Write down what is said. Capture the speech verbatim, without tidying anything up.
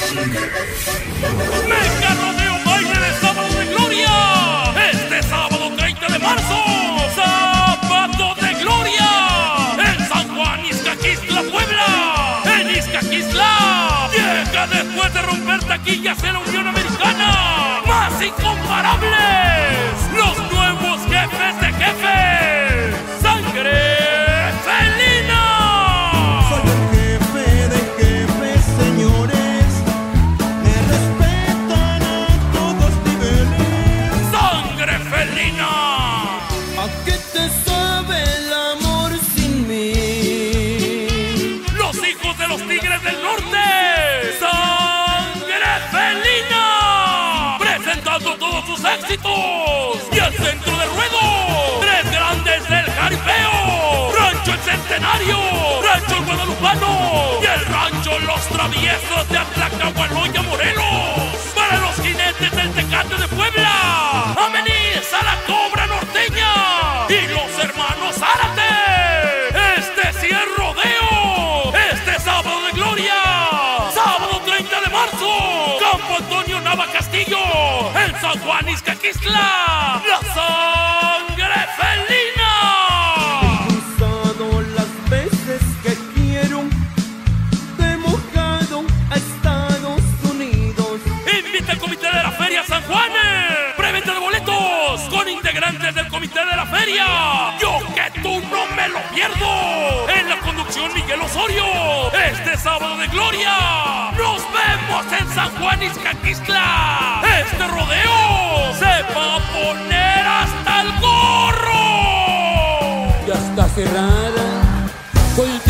Mega Rodeo Baile de Sábado de Gloria. Este sábado treinta de marzo. Sábado de Gloria. En San Juan, Izcaquistla, Puebla. En Izcaquistla. Llega después de romper taquillas en la Unión Americana. Más incomparables. Los nuevos jefes de jefes. Sangre Felina. Soy el jefe de jefes, señores. Me respetan a todos niveles. Sangre Felina. ¿A qué te sabe el amor sin mí? Los hijos de los Tigres del Norte. Sangre Felina. Presentando todos sus éxitos. Y el centro de ruedo. Tres grandes del jaripeo. Rancho El Centenario. Rancho El Guadalupano. Y el rancho Los Traviesos de Atlacahualoya, Morelos. Para los jinetes del Tecate de Puebla. Ameniza la Cobra Norteña. Y los hermanos Zárate. Este sí es rodeo. Este sábado de gloria. Sábado treinta de marzo. Campo Antonio Nava Castillo. En San Juan, Izcaquistla. La Sangre Felina. He cruzado las veces que quiero. He mojado a Estados Unidos. Invita al comité de la Feria San Juan. Preventa de boletos con integrantes del comité de la feria. Yo que tú no me lo pierdo. En la conducción Miguel Osorio. Este sábado de gloria. Nos vemos en San Juan, Izcaquistla. Este rodeo se va a poner hasta el gorro. Ya está cerrada.